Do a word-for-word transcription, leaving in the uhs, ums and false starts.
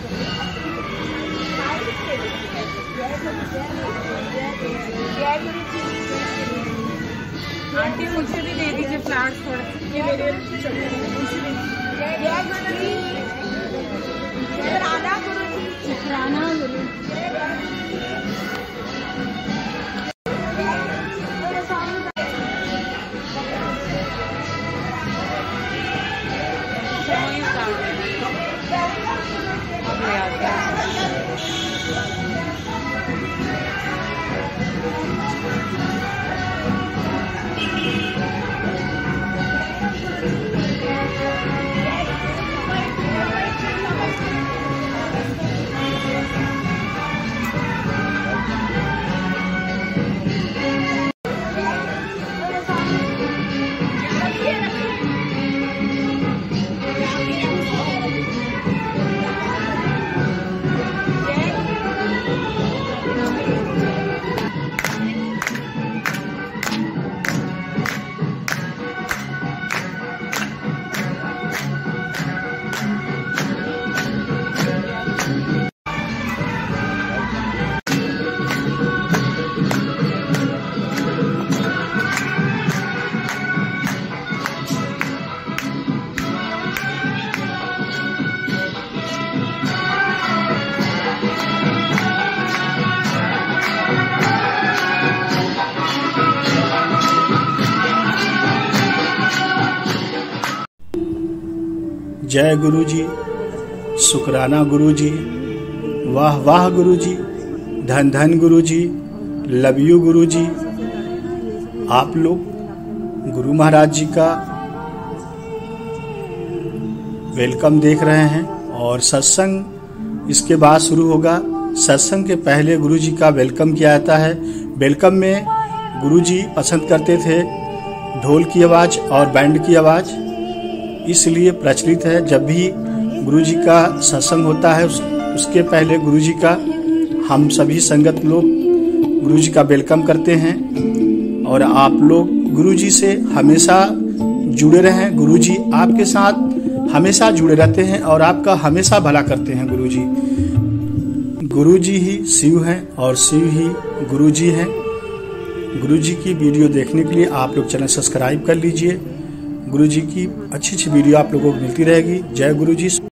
Aunty मुझे भी दे दीजिए फ्लावर्स थोड़ा, ये मेरे शुक्राना गुरु जी, शुक्राना गुरु। जय गुरु जी, शुक्राना गुरु जी, वाह वाह गुरु जी, धन धन गुरु जी, लव यू गुरु जी। आप लोग गुरु महाराज जी का वेलकम देख रहे हैं और सत्संग इसके बाद शुरू होगा। सत्संग के पहले गुरु जी का वेलकम किया जाता है। वेलकम में गुरु जी पसंद करते थे ढोल की आवाज़ और बैंड की आवाज़, इसलिए प्रचलित है जब भी गुरु जी का सत्संग होता है उस, उसके पहले गुरु जी का हम सभी संगत लोग गुरु जी का वेलकम करते हैं। और आप लोग गुरु जी से हमेशा जुड़े रहें। गुरु जी आपके साथ हमेशा जुड़े रहते हैं और आपका हमेशा भला करते हैं। गुरु जी गुरु जी ही शिव हैं और शिव ही गुरु जी हैं। गुरु जी की वीडियो देखने के लिए आप लोग चैनल सब्सक्राइब कर लीजिए। गुरु जी की अच्छी अच्छी वीडियो आप लोगों को मिलती रहेगी। जय गुरु जी।